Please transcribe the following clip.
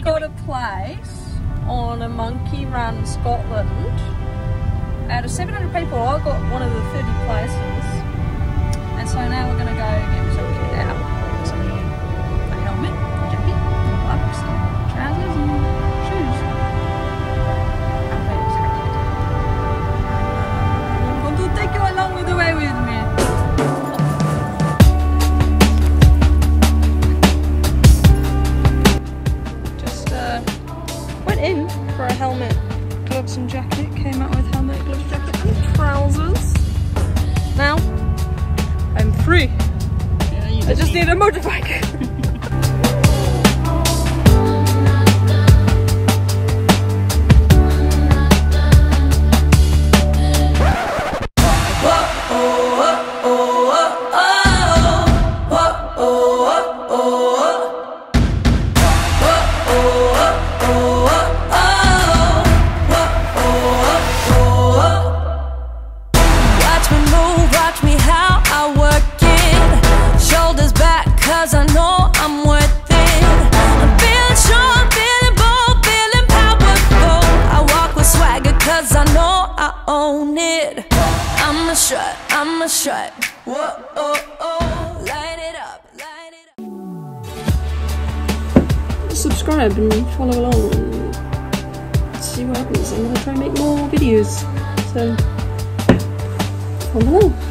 got a place on a monkey run Scotland. Out of 700 people, I got one of the 30 places. And so now we're going to go get myself kitted out. So, a helmet, jacket, gloves, trousers and shoes. I'm very excited. I'm going to take you along with the way with me. Just went in for a helmet, gloves and jacket. Came out with helmet, gloves, jacket and trousers. Now I'm free. Yeah, I just need a motorbike. Cause I know I'm worth it. I'm feeling strong, feeling bold, feeling powerful. I walk with swagger cause I know I own it. I'm a strut. Whoa, oh, oh. Light it up, light it up. Subscribe and follow along and see what happens. I'm gonna try and make more videos. So, follow along.